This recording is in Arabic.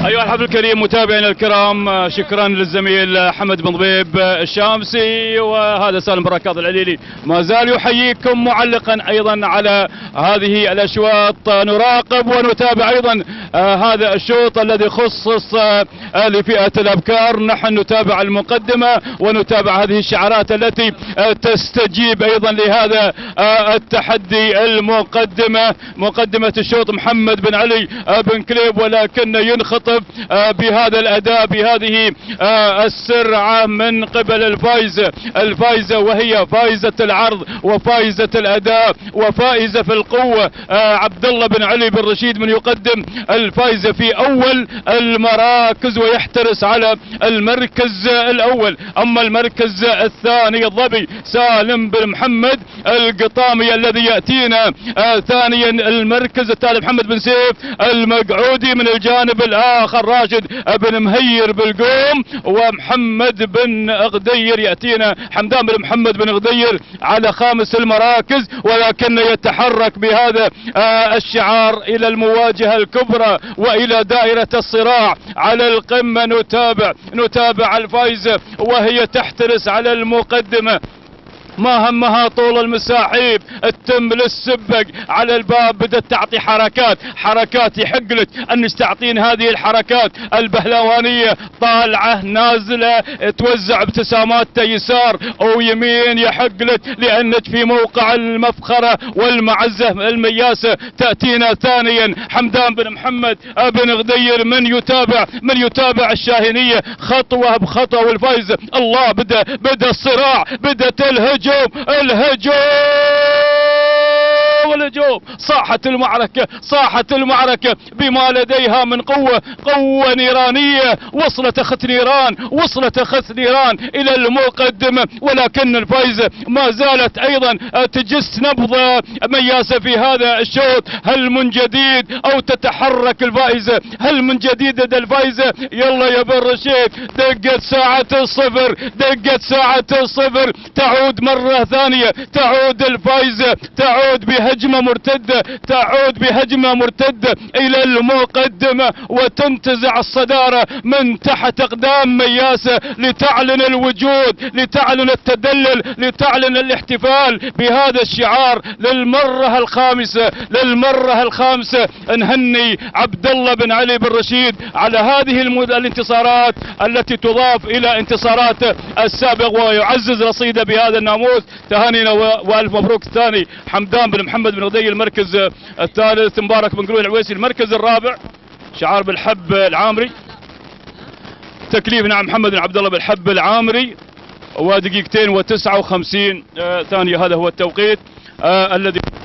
أيها الحفل الكريم متابعينا الكرام، شكرا للزميل حمد بن ضبيب الشامسي، وهذا سالم بركات العليلي ما زال يحييكم معلقا أيضا على هذه الأشواط. نراقب ونتابع أيضا هذا الشوط الذي خصص لفئة الأبكار. نحن نتابع المقدمة ونتابع هذه الشعارات التي تستجيب أيضا لهذا التحدي. مقدمة الشوط محمد بن علي بن كليب، ولكن ينخطف بهذا الأداء بهذه السرعة من قبل الفائزة، وهي فائزة العرض وفائزة الأداء وفائزة في القوة. عبد الله بن علي بن رشيد من يقدم الفائزة في أول المراكز ويحترس على المركز الأول. أما المركز الثاني الظبي سالم بن محمد القطامي الذي يأتينا ثانيا. المركز الثالث محمد بن سيف المقعودي، من الجانب الآخر راشد بن مهير بالقوم، ومحمد بن غدير يأتينا حمدان بن محمد بن غدير على خامس المراكز. ولكن يتحرك بهذا الشعار إلى المواجهة الكبرى وإلى دائرة الصراع على القمة. نتابع الفائزة وهي تحترس على المقدمة، ما همها طول المساحيب التم للسبق على الباب. بدأت تعطي حركات يحق لك أن تعطين هذه الحركات البهلوانية، طالعة نازلة، توزع ابتسامات يسار أو يمين، يحق لك لأنك في موقع المفخرة والمعزة المياسة. تأتينا ثانيا حمدان بن محمد بن غدير من يتابع الشاهنية خطوة بخطوة. والفائزة الله بدأ الصراع، بدأت الهجوم صاحت المعركة بما لديها من قوة نيرانية. وصلت أخت نيران إلى المقدمة، ولكن الفائزة ما زالت أيضا تجس نبضة مياسة في هذا الشوط. هل من جديد أو تتحرك الفائزة؟ هل من جديد لدى الفائزة؟ يلا يا بن رشيد، دقت ساعة الصفر، تعود مرة ثانية، تعود الفائزة، تعود بهجمة مرتدة إلى المقدمة وتنتزع الصدارة من تحت أقدام مياسة لتعلن الوجود، لتعلن التدلل، لتعلن الاحتفال بهذا الشعار للمرة الخامسة. نهني عبد الله بن علي بن رشيد على هذه الانتصارات التي تضاف إلى انتصارات السابق ويعزز رصيده بهذا الناموس. تهانينا والف مبروك. الثاني حمدان بن محمد بن غدير، المركز الثالث مبارك بن قلوي العويسي، المركز الرابع شعار بالحب العامري، تكليف نعم محمد بن عبد الله بالحب العامري، ودقيقتين و59 ثانية. هذا هو التوقيت الذي